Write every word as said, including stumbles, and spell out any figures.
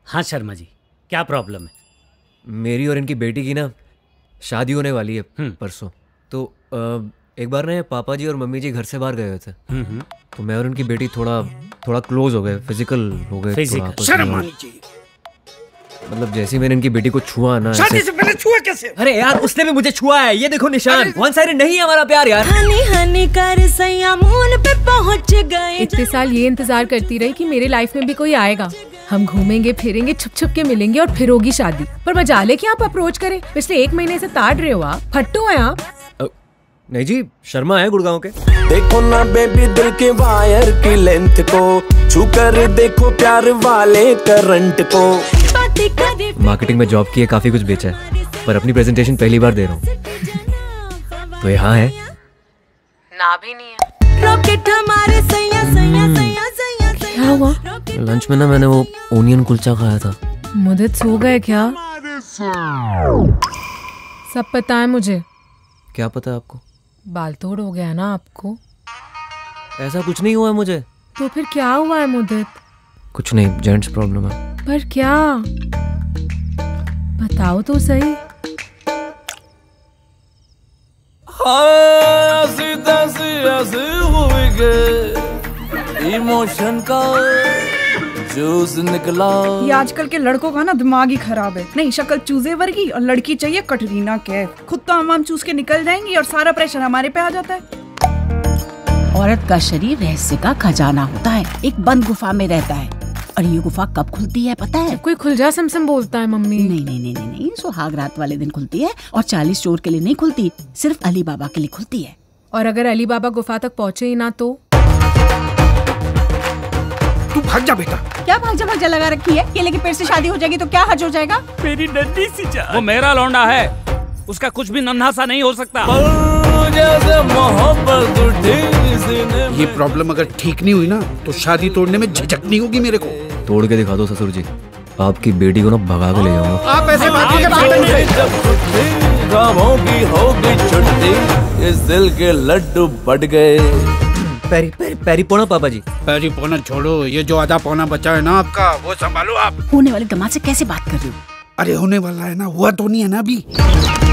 हाँ शर्मा जी, क्या प्रॉब्लम है? मेरी और इनकी बेटी की ना शादी होने वाली है परसों। तो आ, एक बार ना पापा जी और मम्मी जी घर से बाहर गए हुए थे, तो मैं और उनकी बेटी थोड़ा थोड़ा क्लोज हो गए, फिजिकल हो गए। फिजिकल शर्म आनी चाहिए। मतलब जैसे ही मैंने इनकी बेटी को छुआ ना, शादी से पहले छुआ कैसे? अरे यार उसने भी मुझे छुआ है, ये देखो निशान। वन साइडेड नहीं है हमारा प्यार यार। हनी हनी कर सैया मून पे पहुंच गए। इतने साल ये इंतजार करती रही कि मेरे लाइफ में भी कोई आएगा, हम घूमेंगे फिरेंगे, छुप छुप के मिलेंगे और फिर होगी शादी। पर मजा ले कि आप अप्रोच करें, पिछले एक महीने से ताड़ रहे हो आप, फट्टू हैं आप। नहीं जी, शर्मा है गुड़गांव के। देखो ना बेबी दिल के वायर की लेंथ को, छू कर देखो प्यार वाले करंट को। मार्केटिंग में जॉब की है, काफी कुछ बेचा है, पर अपनी प्रेजेंटेशन पहली बार दे रहा हूँ। तो यहाँ है ना भी नहीं है। रॉकेट हमारे सैया सैया सैया सैया। क्या हुआ? लंच में ना मैंने वो ओनियन कुलचा खाया था। मुदत सो गए क्या? सब पता है मुझे। क्या पता है आपको? बाल तोड़ हो गया ना आपको? ऐसा कुछ नहीं हुआ है मुझे। तो फिर क्या हुआ है मुदत? कुछ नहीं, जेंट्स प्रॉब्लम है। पर क्या? बताओ तो सही। इमोशन का जूस निकला। ये आजकल के लड़कों का ना दिमाग ही खराब है। नहीं शक्ल चूजे वर्गी और लड़की चाहिए कटरीना कैफ। खुद तो हम हम चूस के निकल जाएंगी और सारा प्रेशर हमारे पे आ जाता है। औरत का शरीर रहस्य का खजाना होता है, एक बंद गुफा में रहता है। और ये गुफा कब खुलती है पता है? कोई खुल जा समसम बोलता है मम्मी। नहीं नहीं नहीं नहीं नहीं, सुहाग रात वाले दिन खुलती है और चालीस चोर के लिए नहीं खुलती, सिर्फ अली बाबा के लिए खुलती है। और अगर अली बाबा गुफा तक पहुँचे ही ना तो? तू भाग जा बेटा। क्या भाग जा भाग जा लगा रखी है? केले के पेड़ से शादी हो जाएगी तो क्या हर्ज हो जाएगा? मेरी नन्ही सी जान। वो मेरा लौंडा है, उसका कुछ भी नन्हा सा नहीं हो सकता। ये प्रॉब्लम अगर ठीक नहीं हुई ना तो शादी तोड़ने में झिझक नहीं होगी मेरे को। तोड़ के दिखा दो ससुर जी, आपकी बेटी को ना भगा के ले जाऊंगा। आप ऐसे बात नहीं। इस दिल के लड्डू बढ़ गए। पैरी पैरी पैरी पोना पापा जी। पैरी पोना छोड़ो, ये जो आधा पौना बचा है ना आपका, वो संभालो आप। होने वाले दामाद से कैसे बात कर रही हो? अरे होने वाला है ना, हुआ तो नहीं है ना अभी।